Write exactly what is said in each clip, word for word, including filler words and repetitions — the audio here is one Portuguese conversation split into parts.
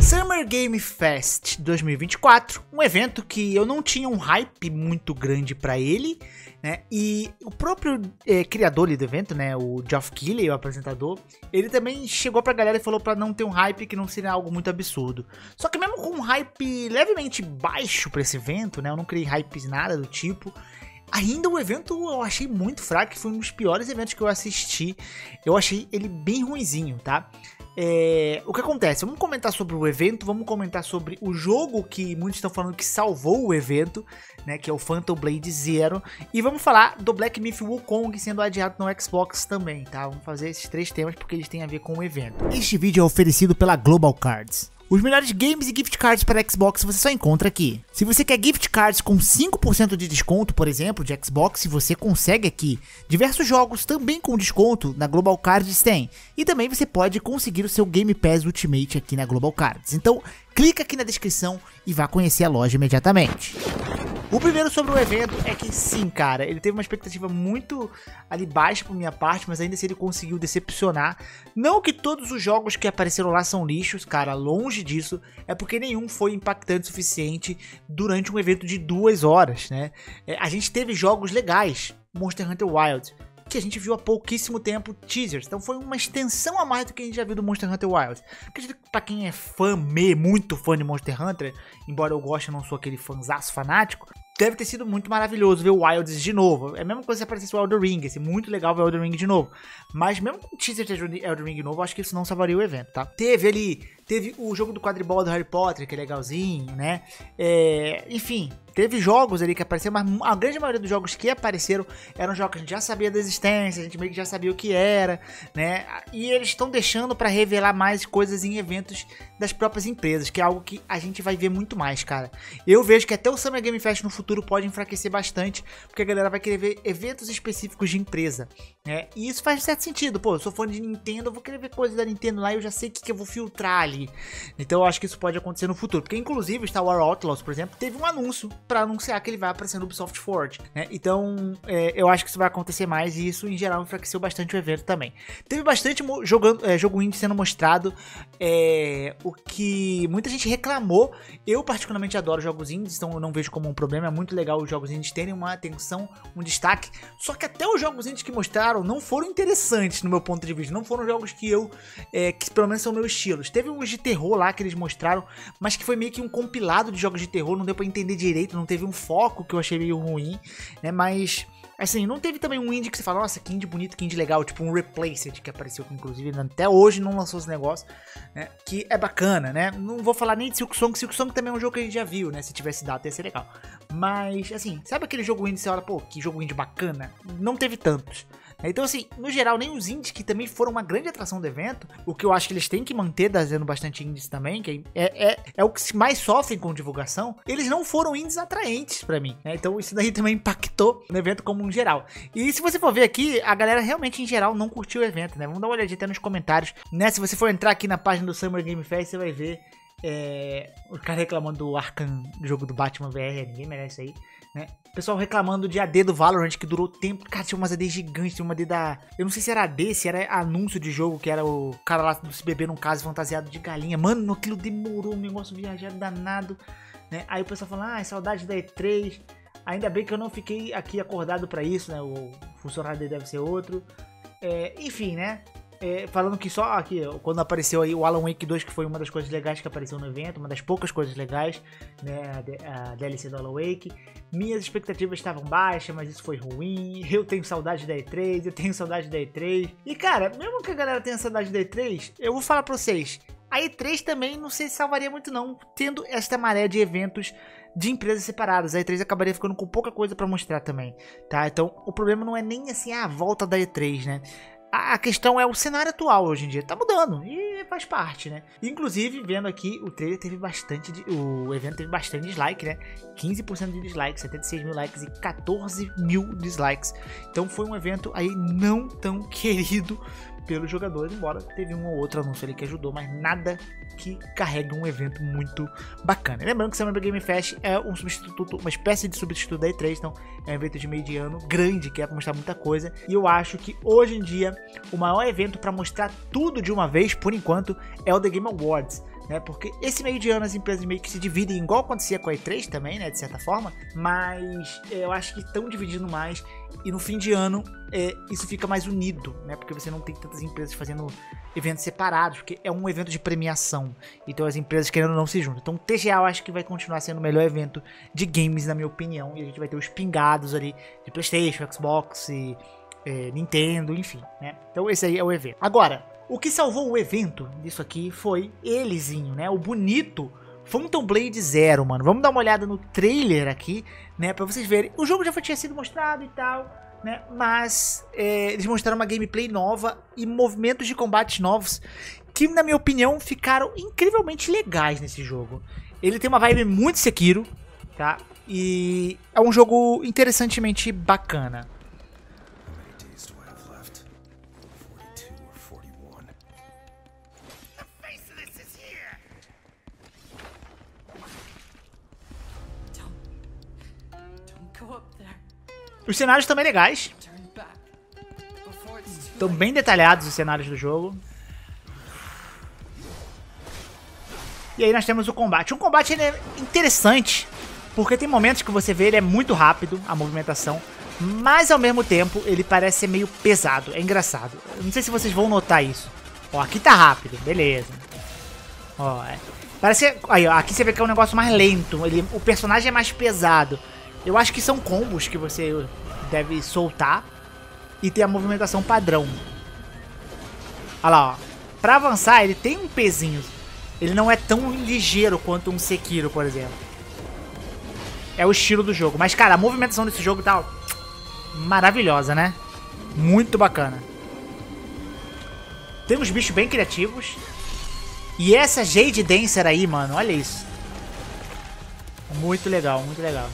Summer Game Fest dois mil e vinte e quatro, um evento que eu não tinha um hype muito grande pra ele, né? E o próprio é, criador ali do evento, né, o Geoff Keighley, o apresentador, ele também chegou pra galera e falou pra não ter um hype, que não seria algo muito absurdo. Só que mesmo com um hype levemente baixo pra esse evento, né, eu não criei hype nada do tipo, ainda o evento eu achei muito fraco, que foi um dos piores eventos que eu assisti. Eu achei ele bem ruinzinho, tá? É, o que acontece? Vamos comentar sobre o evento, vamos comentar sobre o jogo que muitos estão falando que salvou o evento, né, que é o Phantom Blade Zero, e vamos falar do Black Myth Wukong sendo adiado no Xbox também, tá? Vamos fazer esses três temas porque eles têm a ver com o evento. Este vídeo é oferecido pela Global Cards. Os melhores games e gift cards para Xbox você só encontra aqui. Se você quer gift cards com cinco por cento de desconto, por exemplo, de Xbox, você consegue aqui. Diversos jogos também com desconto na Global Cards tem. E também você pode conseguir o seu Game Pass Ultimate aqui na Global Cards. Então, clica aqui na descrição e vá conhecer a loja imediatamente. O primeiro sobre o evento é que sim, cara, ele teve uma expectativa muito ali baixa por minha parte, mas ainda assim ele conseguiu decepcionar. Não que todos os jogos que apareceram lá são lixos, cara, longe disso, é porque nenhum foi impactante o suficiente durante um evento de duas horas, né? É, a gente teve jogos legais, Monster Hunter Wilds, que a gente viu há pouquíssimo tempo teasers, então foi uma extensão a mais do que a gente já viu do Monster Hunter Wilds. Acredito que pra quem é fã, me, muito fã de Monster Hunter, embora eu goste, eu não sou aquele fãzaço fanático, deve ter sido muito maravilhoso ver o Wilds de novo. É a mesma coisa se aparecesse o Elden Ring, ia ser muito legal ver o Elden Ring de novo. Mas mesmo com o teaser de Elden Ring novo, eu acho que isso não salvaria o evento, tá? Teve ali, teve o jogo do quadribol do Harry Potter, que é legalzinho, né? É, enfim, teve jogos ali que apareceram, mas a grande maioria dos jogos que apareceram eram jogos que a gente já sabia da existência, a gente meio que já sabia o que era, né? E eles estão deixando pra revelar mais coisas em eventos das próprias empresas, que é algo que a gente vai ver muito mais, cara. Eu vejo que até o Summer Game Fest no futuro pode enfraquecer bastante, porque a galera vai querer ver eventos específicos de empresa, né? E isso faz certo sentido. Pô, eu sou fã de Nintendo, eu vou querer ver coisas da Nintendo lá e eu já sei o que, que eu vou filtrar ali. Então eu acho que isso pode acontecer no futuro, porque inclusive o Star Wars Outlaws, por exemplo, teve um anúncio pra anunciar que ele vai aparecer no Ubisoft Forward, né? Então é, eu acho que isso vai acontecer mais e isso em geral enfraqueceu bastante o evento também. Teve bastante jogando, é, jogo indie sendo mostrado, é, o que muita gente reclamou. Eu particularmente adoro jogos indies, então eu não vejo como um problema. É muito legal os jogos indies terem uma atenção, um destaque, só que até os jogos indies que mostraram não foram interessantes no meu ponto de vista, não foram jogos que eu, é, que pelo menos são meus estilos. Teve uns de terror lá que eles mostraram, mas que foi meio que um compilado de jogos de terror, não deu pra entender direito, não teve um foco, que eu achei meio ruim, né, mas assim, não teve também um indie que você fala, nossa, que indie bonito, que indie legal, tipo um Replaced, que apareceu, que inclusive até hoje não lançou esse negócio, né, que é bacana, né, não vou falar nem de Silksong, Silksong também é um jogo que a gente já viu, né, se tivesse dado ia ser legal, mas assim, sabe aquele jogo indie, você olha, pô, que jogo indie bacana, não teve tantos. Então assim, no geral, nem os indies que também foram uma grande atração do evento, o que eu acho que eles têm que manter, trazendo bastante indies também, que é, é, é o que mais sofrem com divulgação, eles não foram indies atraentes pra mim, né? Então isso daí também impactou no evento como um geral. E se você for ver aqui, a galera realmente em geral não curtiu o evento, né? Vamos dar uma olhadinha até nos comentários, né? Se você for entrar aqui na página do Summer Game Fest, você vai ver é, o cara reclamando do Arkham, do jogo do Batman V R, ninguém merece aí, né? O pessoal reclamando de A D do Valorant, que durou tempo. Cara, tinha umas A D gigantes, tinha uma A D da... Eu não sei se era A D, se era anúncio de jogo, que era o cara lá do se beber num caso fantasiado de galinha. Mano, aquilo demorou, um negócio viajado danado, né? Aí o pessoal fala, ah, saudade da E três. Ainda bem que eu não fiquei aqui acordado pra isso, né? O funcionário dele deve ser outro. É, enfim, né? É, falando que só aqui, quando apareceu aí o Alan Wake dois, que foi uma das coisas legais que apareceu no evento, uma das poucas coisas legais, né, a, a D L C do Alan Wake. Minhas expectativas estavam baixas, mas isso foi ruim. Eu tenho saudade da E três, eu tenho saudade da E três. E cara, mesmo que a galera tenha saudade da E três, eu vou falar pra vocês, a E três também não sei se salvaria muito não, tendo esta maré de eventos de empresas separadas. A E três acabaria ficando com pouca coisa pra mostrar também, tá? Então o problema não é nem assim a volta da E três, né? A questão é o cenário atual hoje em dia, tá mudando e faz parte, né? Inclusive, vendo aqui, o trailer teve bastante, de, o evento teve bastante dislike, né? quinze por cento de dislike, setenta e seis mil likes e quatorze mil dislikes. Então foi um evento aí não tão querido pelos jogadores, embora teve um ou outro anúncio ali que ajudou, mas nada que carregue um evento muito bacana. Lembrando que o Summer Game Fest é um substituto, uma espécie de substituto da E três, então é um evento de meio de ano grande, que é para mostrar muita coisa, e eu acho que hoje em dia o maior evento para mostrar tudo de uma vez, por enquanto, é o The Game Awards, né? Porque esse meio de ano as empresas meio que se dividem, igual acontecia com a E três também, né? De certa forma. Mas é, eu acho que estão dividindo mais. E no fim de ano é, isso fica mais unido, né? Porque você não tem tantas empresas fazendo eventos separados, porque é um evento de premiação. Então as empresas querendo ou não se juntam. Então o T G A eu acho que vai continuar sendo o melhor evento de games, na minha opinião. E a gente vai ter os pingados ali de PlayStation, Xbox e é, Nintendo, enfim, né? Então esse aí é o evento. Agora, o que salvou o evento disso aqui foi elezinho, né? O bonito Phantom Blade Zero, mano. Vamos dar uma olhada no trailer aqui, né? Pra vocês verem. O jogo já foi, tinha sido mostrado e tal, né? Mas é, eles mostraram uma gameplay nova e movimentos de combate novos que, na minha opinião, ficaram incrivelmente legais nesse jogo. Ele tem uma vibe muito Sekiro, tá? E é um jogo interessantemente bacana. Os cenários também legais. Estão bem detalhados os cenários do jogo. E aí nós temos o combate. O combate ele é interessante, porque tem momentos que você vê ele é muito rápido, a movimentação. Mas ao mesmo tempo ele parece ser meio pesado. É engraçado. Eu não sei se vocês vão notar isso. Ó, aqui tá rápido, beleza. Ó, é. Parece que, aí, ó, aqui você vê que é um negócio mais lento. Ele, o personagem é mais pesado. Eu acho que são combos que você deve soltar e ter a movimentação padrão. Olha lá, ó. Pra avançar, ele tem um pezinho. Ele não é tão ligeiro quanto um Sekiro, por exemplo. É o estilo do jogo. Mas, cara, a movimentação desse jogo tá maravilhosa, né? Muito bacana. Tem uns bichos bem criativos. E essa Jade Dancer aí, mano, olha isso. Muito legal, muito legal.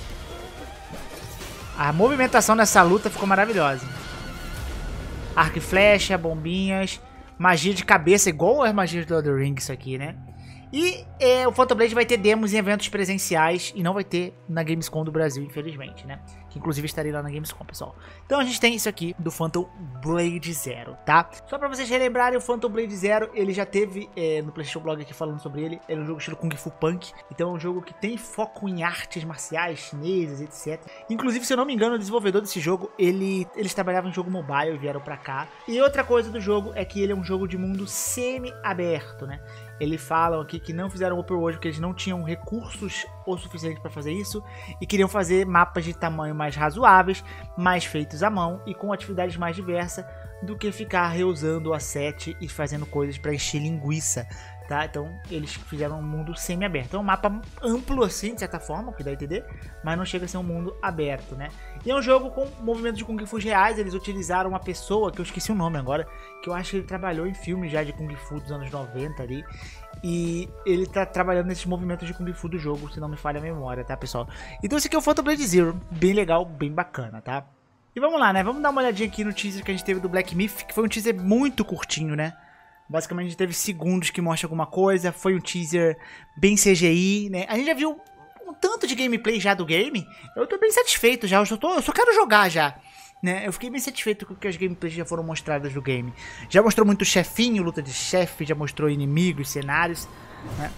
A movimentação nessa luta ficou maravilhosa. Arco e flecha, bombinhas, magia de cabeça, igual as magias do Elden Ring, isso aqui, né? E é, o Phantom Blade vai ter demos em eventos presenciais e não vai ter na Gamescom do Brasil, infelizmente, né? Que inclusive estarei lá na Gamescom, pessoal. Então a gente tem isso aqui do Phantom Blade Zero, tá? Só pra vocês relembrarem, o Phantom Blade Zero, ele já teve é, no PlayStation Blog aqui falando sobre ele. Ele é um jogo estilo Kung Fu Punk, então é um jogo que tem foco em artes marciais chinesas, etcétera. Inclusive, se eu não me engano, o desenvolvedor desse jogo, ele, eles trabalhavam em jogo mobile e vieram pra cá. E outra coisa do jogo é que ele é um jogo de mundo semi-aberto, né? Eles falam aqui que não fizeram open world porque eles não tinham recursos o suficiente para fazer isso e queriam fazer mapas de tamanho mais razoáveis, mais feitos à mão e com atividades mais diversas do que ficar reusando o asset e fazendo coisas para encher linguiça, tá? Então eles fizeram um mundo semi-aberto. É um mapa amplo assim, de certa forma, que dá a entender, mas não chega a ser um mundo aberto, né? E é um jogo com movimentos de Kung Fu reais. Eles utilizaram uma pessoa, que eu esqueci o nome agora, que eu acho que ele trabalhou em filmes já de Kung Fu dos anos noventa ali. E ele tá trabalhando nesses movimentos de Kung Fu do jogo, se não me falha a memória, tá, pessoal? Então esse aqui é o Phantom Blade Zero, bem legal, bem bacana, tá? E vamos lá, né? Vamos dar uma olhadinha aqui no teaser que a gente teve do Black Myth, que foi um teaser muito curtinho, né? Basicamente a gente teve segundos que mostra alguma coisa, foi um teaser bem C G I, né? A gente já viu um tanto de gameplay já do game, eu tô bem satisfeito já, eu só, tô, eu só quero jogar já, né? Eu fiquei bem satisfeito com que as gameplays já foram mostradas do game. Já mostrou muito chefinho, luta de chefe, já mostrou inimigos, cenários, né?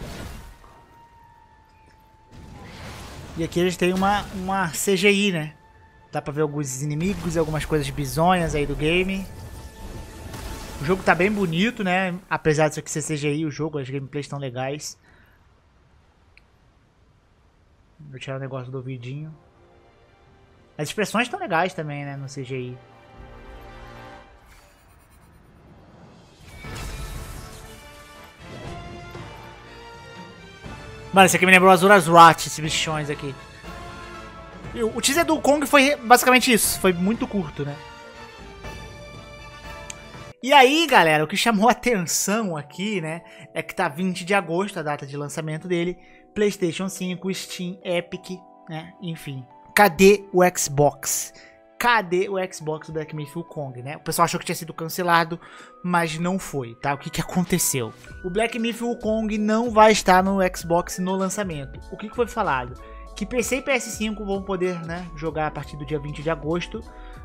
E aqui a gente tem uma, uma C G I, né? Dá pra ver alguns inimigos e algumas coisas bizonhas aí do game. O jogo tá bem bonito, né? Apesar disso aqui ser C G I, o jogo, as gameplays estão legais. Vou tirar o negócio do ouvidinho. As expressões estão legais também, né? No C G I. Mano, esse aqui me lembrou as Uraswat, esses bichões aqui. O teaser do Kong foi basicamente isso. Foi muito curto, né? E aí, galera, o que chamou a atenção aqui, né? É que tá vinte de agosto, a data de lançamento dele. PlayStation cinco, Steam, Epic, né? Enfim. Cadê o Xbox? Cadê o Xbox do Black Myth Wukong, né? O pessoal achou que tinha sido cancelado, mas não foi, tá? O que que aconteceu? O Black Myth Wukong não vai estar no Xbox no lançamento. O que que foi falado? Que P C e P S cinco vão poder, né, jogar a partir do dia vinte de agosto,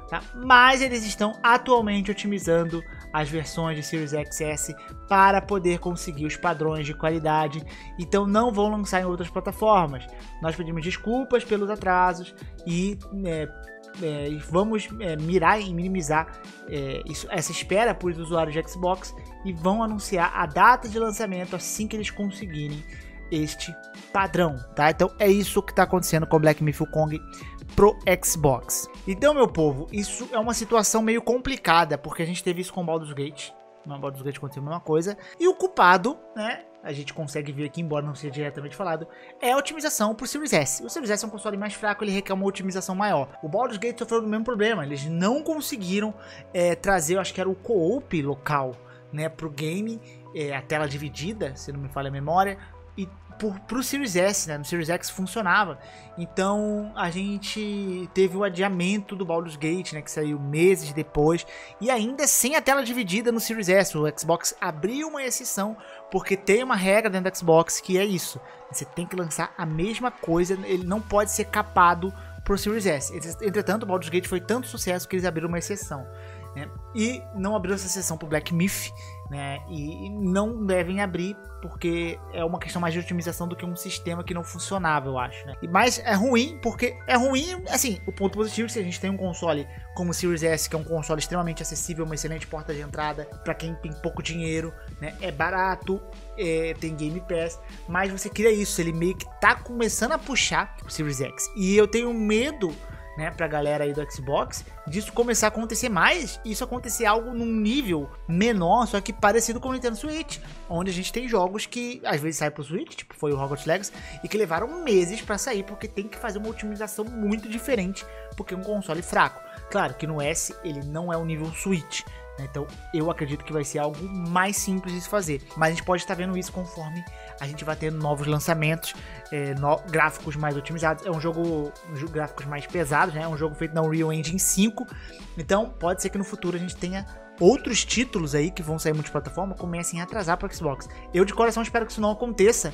tá? Mas eles estão atualmente otimizando as versões de Series X S para poder conseguir os padrões de qualidade, então não vão lançar em outras plataformas. Nós pedimos desculpas pelos atrasos e é, é, vamos é, mirar e minimizar é, isso, essa espera por usuários de Xbox e vão anunciar a data de lançamento assim que eles conseguirem este padrão, tá? Então é isso que está acontecendo com Black Myth: Wukong pro Xbox. Então, meu povo, isso é uma situação meio complicada, porque a gente teve isso com o Baldur's Gate. No Baldur's Gate aconteceu a mesma coisa. E o culpado, né, a gente consegue ver aqui, embora não seja diretamente falado, é a otimização pro Series S. O Series S é um console mais fraco, ele requer uma otimização maior. O Baldur's Gate sofreu do mesmo problema, eles não conseguiram é, trazer, eu acho que era o co-op local, né, pro game, é, a tela dividida, se não me falha a memória, e Por, pro Series S, né? No Series X funcionava. Então a gente teve o adiamento do Baldur's Gate, né? Que saiu meses depois. E ainda sem a tela dividida no Series S. O Xbox abriu uma exceção, porque tem uma regra dentro do Xbox que é isso. Você tem que lançar a mesma coisa, ele não pode ser capado pro Series S. Entretanto, o Baldur's Gate foi tanto sucesso que eles abriram uma exceção, né? E não abriu essa exceção pro Black Myth, né? E não devem abrir porque é uma questão mais de otimização do que um sistema que não funcionava, eu acho, né? Mas é ruim, porque é ruim, assim, o ponto positivo é que se a gente tem um console como o Series S, que é um console extremamente acessível, uma excelente porta de entrada para quem tem pouco dinheiro, né? É barato, é, tem Game Pass, mas você cria isso, ele meio que tá começando a puxar o Series X. E eu tenho medo, né, pra galera aí do Xbox, disso começar a acontecer mais, e isso acontecer algo num nível menor, só que parecido com o Nintendo Switch, onde a gente tem jogos que às vezes saem pro Switch, tipo foi o Hogwarts Legacy, e que levaram meses pra sair, porque tem que fazer uma otimização muito diferente, porque é um console fraco. Claro que no S ele não é o nível Switch, né? Então eu acredito que vai ser algo mais simples de se fazer, mas a gente pode estar vendo isso conforme a gente vai tendo novos lançamentos, é, no, gráficos mais otimizados. É um jogo, um jogo gráficos mais pesados, né? É um jogo feito na Unreal Engine cinco, então pode ser que no futuro a gente tenha outros títulos aí que vão sair multiplataforma comecem a atrasar para o Xbox. Eu de coração espero que isso não aconteça,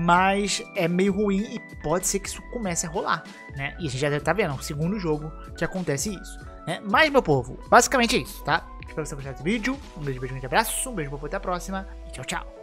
mas é meio ruim e pode ser que isso comece a rolar, né? E a gente já deve estar vendo, é o segundo jogo que acontece isso, né? Mas, meu povo, basicamente é isso, tá? Espero que você tenha gostado desse vídeo. Um beijo, beijo, um grande abraço, um beijo, até a próxima e tchau, tchau.